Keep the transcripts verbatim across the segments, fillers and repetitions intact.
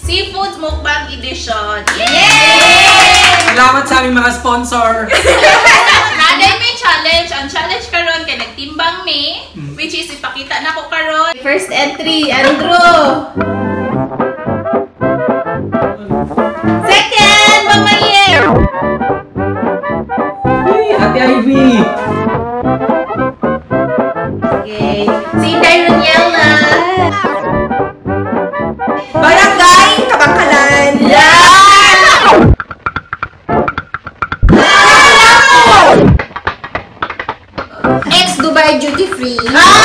Seafood Mukbang Edition. Yay! Salamat sa aming mga sponsor. Naday may challenge. Ang challenge karon kay nagtimbang me, which is ipakita na ko karon. First entry, Andrew. Second, Mamayer. Hey, Ate Ivy. Okay. Si Dyroniella. Barangay Kabangkalan. Yeah! Ex-Dubai Duty Free.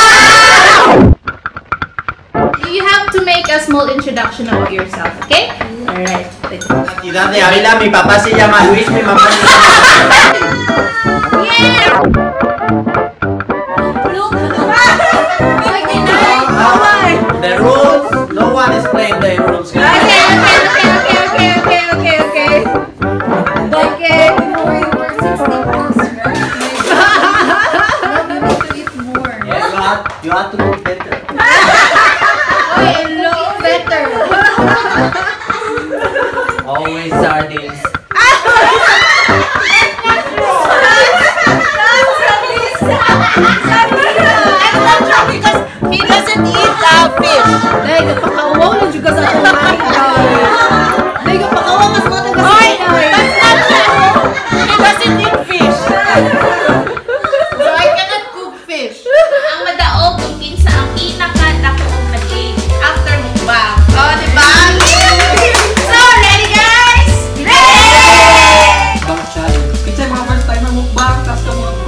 You have to make a small introduction about yourself, okay? Alright. Ciudad de Ávila, mi papá se llama Luis, mi mamá se llama... Yeah! The rules, no one is playing the rules. Okay, okay, okay, okay, okay, okay, okay, okay. Yes, you have, you have to cook better. Better. Always sardines. Because he doesn't eat uh, fish. Dahil napakauwaw na juga sa kumain. Dahil napakauwaw na sa mga taga-sain. That's not true. He doesn't eat fish. So I cannot cook fish. Ang madaog kung kinsa ang pinaka-dakong mali after mukbang. Oh, diba? So, ready guys? Ready! Mukbang challenge. Kasi mga first time na mukbang, tapos ka mga...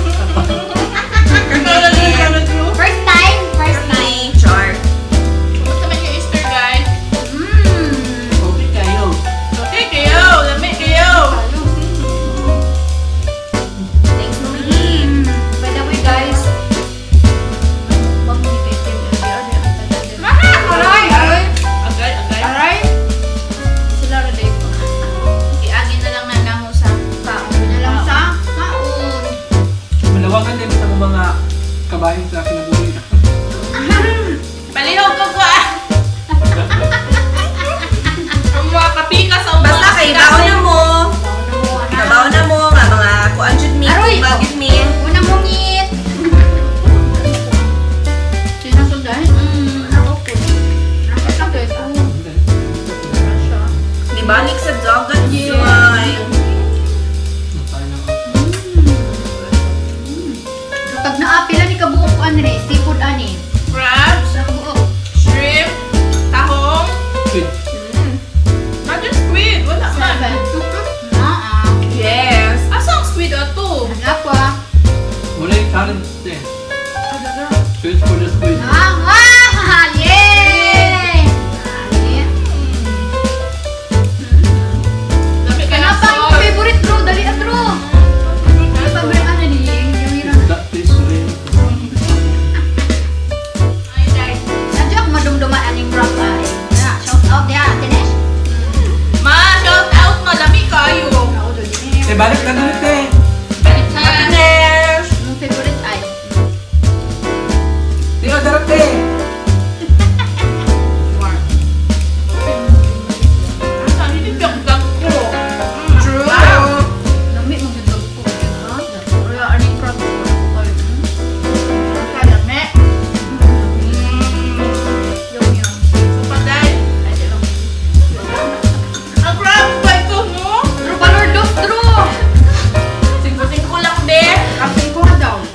First time? First time. Char. Kumusta man yung Easter, guys? Okay kayo. Okay kayo. Lamig kayo. Thanks, Mami. By the way, guys. Maha! Aray! Agay, agay. Aray! Sila rin dito. Iagin na lang na namo sa taon. Na lang sa taon. Malawakan din sa mga kabahin sa kinabuhi. Palihog ko ko ah! Ang mga kapika sa umakas. Basta kayo, baon na mo. Kabaon na mo, nga mga kuan jud mi, bagit mi. Una mo meet. Sinasundan? Hmm. Ako po. Nakit lang guys. Di balik sa dagat, Jumay. Pag naapila ni kabuok ko ano rin, seafood ani. Crabs, Kabuok. shrimp, tahong. Good. Not just squid. Wala man. Ah, Yes. Asa ang squid ato? Wala ko ah. Wala yung challenge din. Squid for the squid. Ah, ah, yay! Dami ka na Kenapa yung salt. favorite bro? Dali at bro. Yung favorite ano ni yung yung That is real. Ay, guys. Nadyo ako madumduman aning rock ay. Na, shout out dia, Dinesh. Ma, shout out mo. Dami kayo. Kaudo din. Eh, balik na ulit eh. Balik na. Happiness. Yung favorite ay. Di ka darap eh. Asa, hindi biyag-biyag ko. True. Dami mo gid ko. Ha? Wala aning rock ko ko kayo. Kaya, me. Yung yung. Paday. Ay, di lang. Ang crab ba ito mo? Bro, balor dos bro. Singko-singko lang, be. Kapin ko na daw.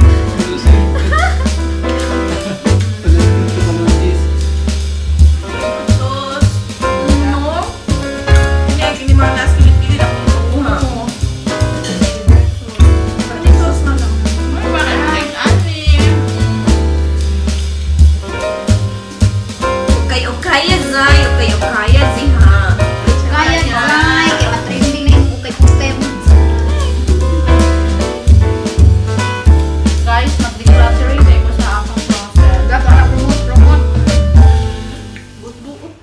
Sos. Ano? Hindi, kini mga nasa pilit-pilit ako makuha. Pati sauce na lang. Ay, bakit like ani? Okay-okay, Zay. Okay-okay, Ziha. Kaya ni Zay, kaya matrending na yung ukay-ukay mo. Guys, mag-decluttering tayo ko sa akong closet. Para promote, promote. Buot-buot.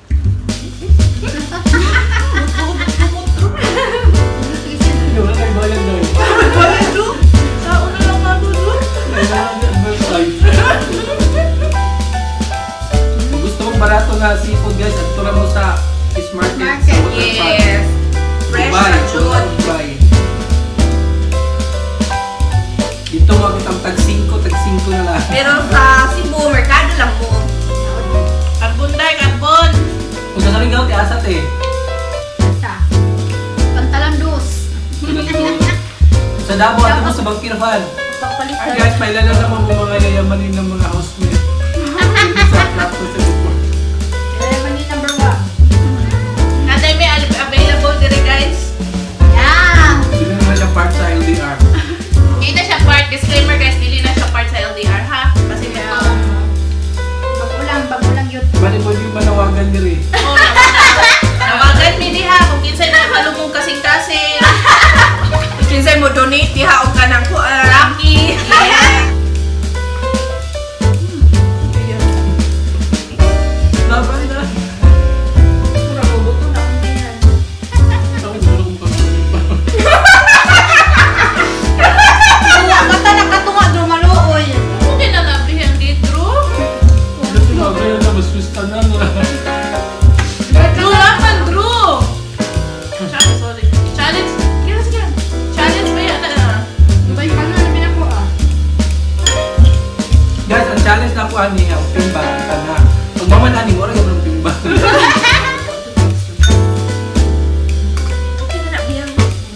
Wala kayo bayan doon. Wala do. Sa una lang madudo. Kailangan yung advertise. Kung gusto mong barato na seafood guys, at tulad mo sa Surigao, ti asat eh. Sa. Pantalan dos. Sa Davao, ato mo sa Bangkirhan. Pagpalitan. Guys, may lala naman mo mga yayamanin ng mga housemate. Sa plato sa likod. Yayaman yung number one. Naday may available dire guys. Yeah. Hindi naman siya part sa L D R. Hindi na siya part. Disclaimer guys, dili na siya part sa L D R ha. Kasi may Yeah. to. Bagulang, bagulang yun. Bali mo yung manawagan diri. Oh, nawagan. Nawagan mi diha kung kinsay na malumong kasing-kasing. Kinsay mo donate, diha o ka ng kuan. Lucky. Yeah. Laban na. Mura ko, buto na akong ganyan. Ako gusto kong pagkakas. Wala, mata nakatunga, drumaluoy. Okay na nabihan dito. Kasi magaya na, maswista na nga. Drew naman, Drew! Challenge, sorry. Challenge. Kaya sige. Challenge ba yan? Dubay ka na, namin ako ah. Guys, ang challenge na ako ani, ang timbang, ka na. Pag mamanani mo, rin yung timbang. Okay na nabiyan.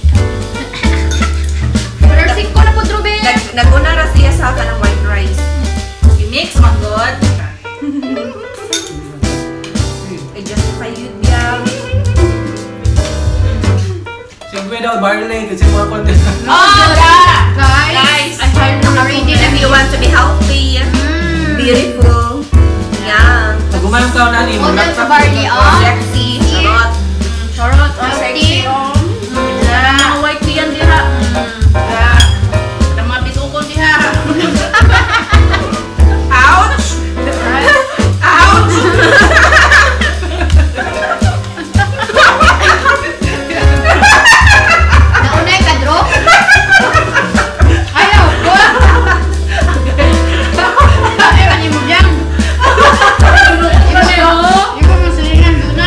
Nursing ko na po, Drube. Nag- Naguna ra siya sa akin ng white rice. I-mix, man God. I justify yun diyan. Siyempre daw, barley, kasi mga content. Oh, yeah! Guys, Guys, Already na you want to be healthy, beautiful, young, Pag umayong ka nani, Model maglaksak sa barley, ka. oh. sexy, charot. Charot, oh, Sexy, sexy. oh. Yeah. Mga white tea yan diha. Yeah. Ang mga bitukon diha. Ouch! Ouch! Naunay ka, Dro? Ayaw, ko. Ayaw, ano mo dyan? Ikaw mo silingan doon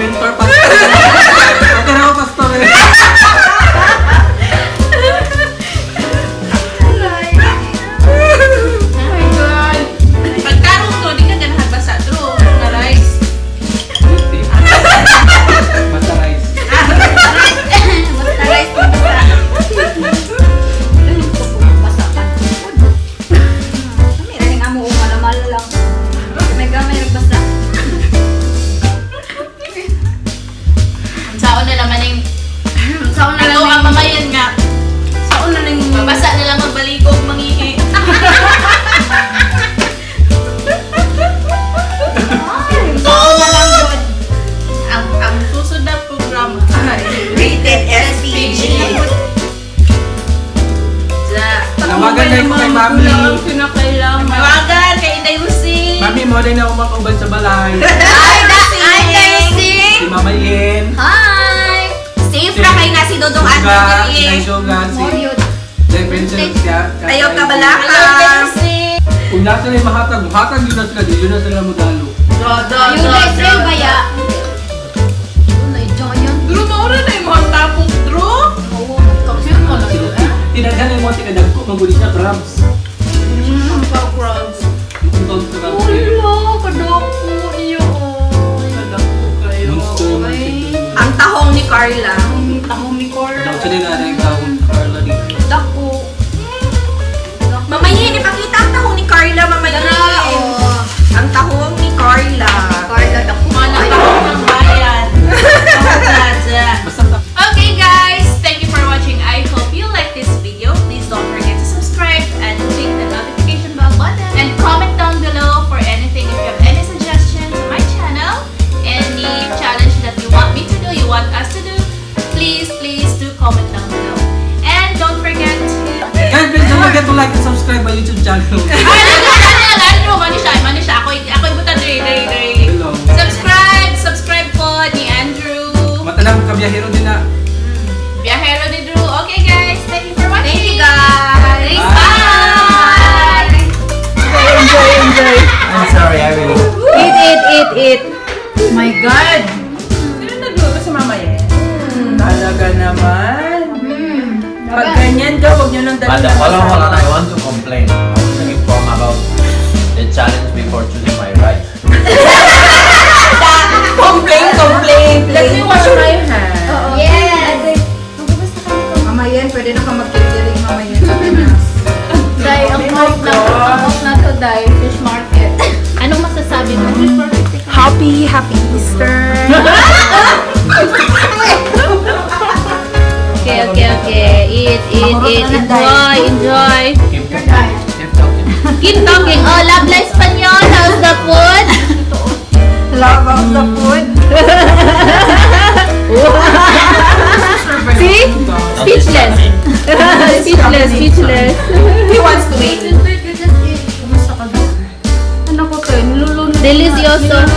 mentor pastor. Okay na ako pastor eh. Pagkarong to, di ka ganahan basa true. Na rice. Basta rice. Basta rice po basta. Basta pa. Kami rin ang amo malamal lang. May gamay nagbasa. Saon na naman yung Saon na ito lang ang mamayan nga. Saon na lang Mabasa na lang magbalikog, mangihi. Saon na lang yun. Ang, ang susunod na programa ay Rated S P G. Ja. Nawagan na yung kay mami. Kinakailangan. Mawagan kay Inday Musi. Mami mo rin na umakubad sa balay. Ay, dasi! Ay, Daisy! Si Mama Yen. Hi! Safe na kay na si Dodong Suga, Anthony. Inay Suga, si Moryot. Defensive siya. Ayaw ka balaka. Kung nasa na yung mahatag, mahatag yun na sila, yun na sila modalo. Do, do, Yung do, guys do, rin do. baya. Yun ay giant. Drew, maura na yung mga tapos, Drew. Oo, nagkakasyon ko lang yun. Tinaghan yung mga tinadag ko, maguli siya crabs. Mm, pao crowds. Yung tawag crabs eh. Wala, kadako iyo. Kadako kayo. Monster man Ay. siya. Ang tahong ni Carla. Ang tahong ni Carla. Daw siya din na yung tawag Carla dito. Dako. Mamayin, ipakita ang tahong ni Carla, mamayin. Tara, oh. Ang tahong ni Carla. Carla, dako. Mga tahong ng bayan. Tahong plaza. Basta ta- Okay guys, thank you for watching. I hope you like this video. Please don't forget to subscribe and click the notification bell button. And comment down below for anything. If you have any suggestions to my channel, any challenge that you want me to do, you want us to do, please, please do comment down below. And don't forget to... Guys, please don't forget to like and subscribe my YouTube channel. Ay, ano, ano, ano, ano, mani siya, mani siya. Ako'y, ako'y buta, dre, dre, dre. Hello. Subscribe, subscribe po ni Andrew. Matalang kabiyahero din na. Biyahero ni Drew. Okay guys, thank you for watching. Thank you, guys. Bye! Enjoy, enjoy. I'm sorry, I will. Eat, eat, eat, eat. My God! Sino nagluto sa mama yan? Talaga naman. Pag ganyan ka, huwag nyo nang But the following one, I want to complain. I want to inform about the challenge before choosing my rice. Complain, complain. Let me wash my hands. Yes. Mama yan, pwede na ka mag-catering mama yan. Sabi na. Day, ang off na to. Ang off na to, Day. Fish market. Anong masasabi mo? Happy, happy Easter. Okay, okay, okay. Eat, eat, eat. Enjoy, enjoy. Keep talking. Keep talking. Keep talking. Oh, love la Espanol. How's the food? Love of the food. See? Speechless. Speechless, speechless. He wants to eat. Delicioso.